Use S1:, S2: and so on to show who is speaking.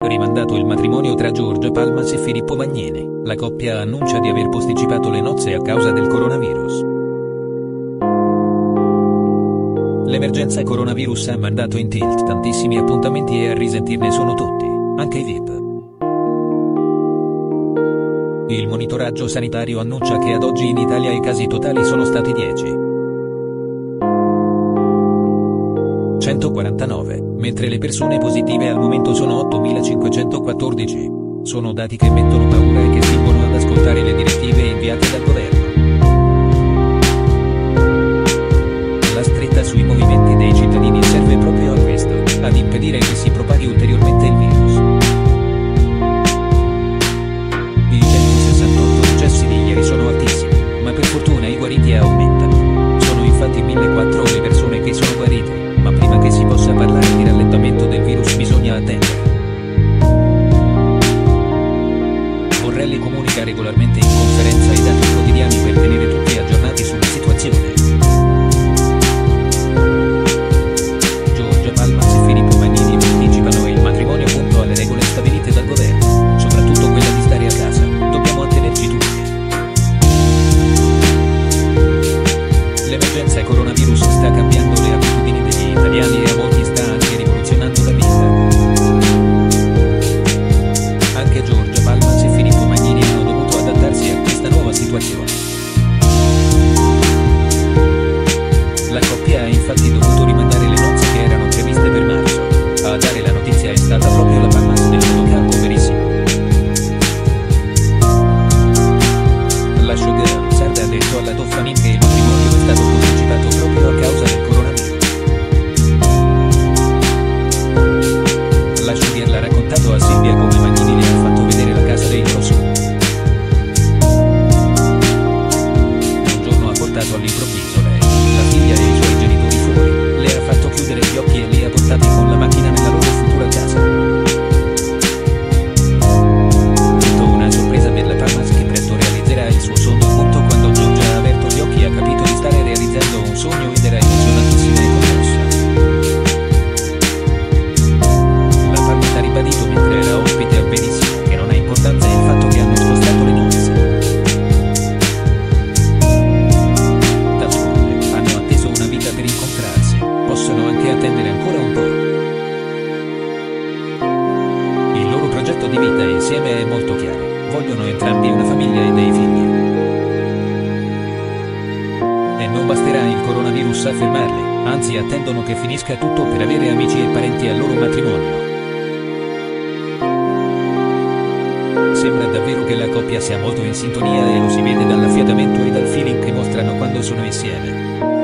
S1: rimandato il matrimonio tra Giorgia Palmas e Filippo Magnini. La coppia annuncia di aver posticipato le nozze a causa del coronavirus. L'emergenza coronavirus ha mandato in tilt tantissimi appuntamenti e a risentirne sono tutti, anche i VIP. Il monitoraggio sanitario annuncia che ad oggi in Italia i casi totali sono stati 149, mentre le persone positive al momento sono 8.514. Sono dati che mettono paura e che spingono ad ascoltare le direttive inviate dal governo. La stretta sui movimenti dei cittadini serve proprio a questo, ad impedire che si propaghi ulteriormente il virus. I 168 decessi di ieri sono altissimi, ma per fortuna i guariti aumentano. Sono infatti 1.400 le persone che sono guarite, ma prima che si possa parlare di rallentamento del virus bisogna attendere. Borrelli comunica regolarmente in conferenza i dati quotidiani per tenere tutti aggiornati sulla situazione. Giorgia Palmas e Filippo Magnini posticipano il matrimonio punto alle regole stabilite dal governo, soprattutto quella di stare a casa, dobbiamo attenerci tutti. L'emergenza coronavirus sta cambiando le abitudini degli italiani e a molti sta anche rivoluzionando la vita. Anche Giorgia Palmas e Filippo Magnini hanno dovuto adattarsi a questa nuova situazione. La coppia ha infatti dovuto rimandare le nozze che erano previste per marzo. A dare la notizia è stata proprio la Palmas del fotocampo verissimo. La showgirl sarda ha detto alla Toffanin che il matrimonio è stato posticipato proprio a causa del coronavirus. La showgirl ha raccontato a Silvia come Magnini le ha fatto vedere la casa dei loro sogni. Un giorno ha portato all'improvviso lei, la figlia e i suoi genitori fuori, le ha fatto chiudere gli occhi e li ha portati con la macchina nella loro futura casa. Tutto una sorpresa per la Palmas che presto realizzerà il suo sogno. Quando Giorgia ha aperto gli occhi ha capito di stare realizzando un sogno ed era emozionatissima e commossa. La Palmas ha ribadito mentre era ospite a Verissimo che non ha importanza il fatto che hanno spostato le nozze. D'altronde, hanno atteso una vita per incontrarsi, possono anche attendere ancora un po'. Il loro progetto di vita insieme è molto chiaro, vogliono entrambi una famiglia e dei figli. E non basterà il coronavirus a fermarli, anzi attendono che finisca tutto per avere amici e parenti al loro matrimonio. Sembra davvero che la coppia sia molto in sintonia e lo si vede dall'affiatamento e dal feeling che mostrano quando sono insieme.